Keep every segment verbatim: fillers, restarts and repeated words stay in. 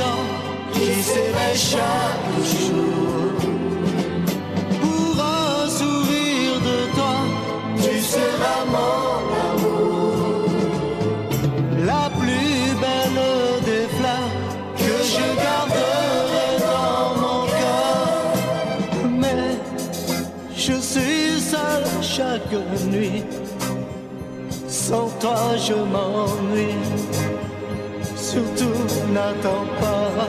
temps qui s'éveille chaque jour. Pour un sourire de toi, tu seras mon amour. La plus belle des fleurs que je garderai dans mon cœur. Mais je suis seul chaque nuit. Sans toi je m'ennuie. Surtout n'attends pas.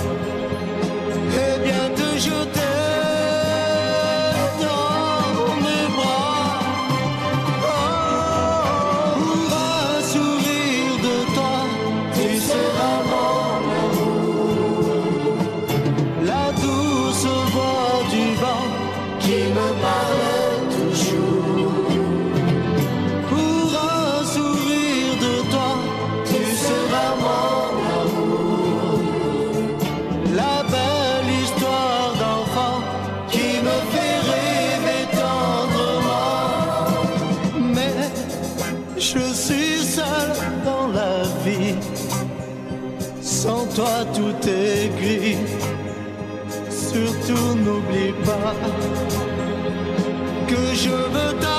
Et bientôt je t'ai dans mes bras. Oh, pour un sourire de toi, tu seras mon amour. La douce voix du vent qui me parle toujours. Pour un sourire de toi, tu seras mon amour. La belle histoire d'enfant qui me fait rêver tendrement. Mais je suis seul dans la vie. Sans toi tout est gris. Surtout n'oublie pas que je veux t'avoir.